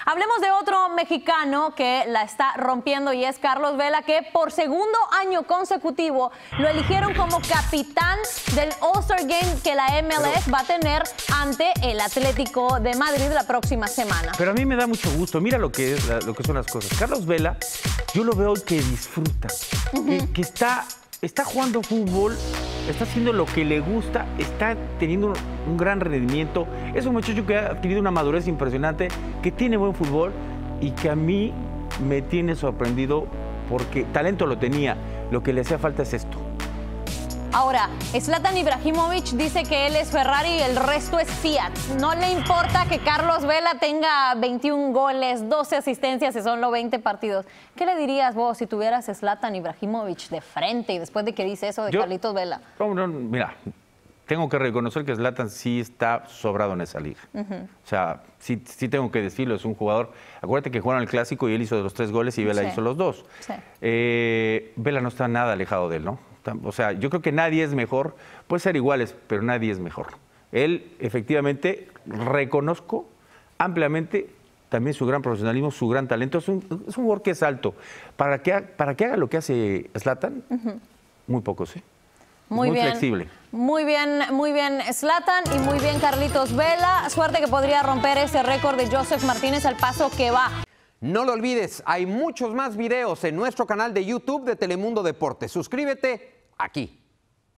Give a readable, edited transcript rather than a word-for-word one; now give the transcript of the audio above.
Hablemos de otro mexicano que la está rompiendo y es Carlos Vela, que por segundo año consecutivo lo eligieron como capitán del All-Star Game que la MLS va a tener ante el Atlético de Madrid la próxima semana. Pero a mí me da mucho gusto. Mira lo que son las cosas. Carlos Vela, yo lo veo que disfruta, que está jugando fútbol, está haciendo lo que le gusta, está teniendo un gran rendimiento. Es un muchacho que ha adquirido una madurez impresionante, que tiene buen fútbol y que a mí me tiene sorprendido porque talento lo tenía. Lo que le hacía falta es esto. Ahora, Zlatan Ibrahimovic dice que él es Ferrari y el resto es Fiat. No le importa que Carlos Vela tenga 21 goles, 12 asistencias y solo 20 partidos. ¿Qué le dirías vos si tuvieras Zlatan Ibrahimovic de frente y después de que dice eso de Carlitos Vela? Mira, tengo que reconocer que Zlatan sí está sobrado en esa liga. O sea, sí tengo que decirlo, es un jugador. Acuérdate que jugaron el Clásico y él hizo los 3 goles y Vela hizo los 2. Sí. Vela no está nada alejado de él, ¿no? O sea, yo creo que nadie es mejor, puede ser iguales, pero nadie es mejor. Él, efectivamente, reconozco ampliamente también su gran profesionalismo, su gran talento. Es un jugador que es alto. Para que haga lo que hace Zlatan, muy pocos, ¿eh? Muy bien, flexible. Muy bien Zlatan y muy bien Carlitos Vela. Suerte que podría romper ese récord de Joseph Martínez al paso que va. No lo olvides, hay muchos más videos en nuestro canal de YouTube de Telemundo Deportes. Suscríbete aquí.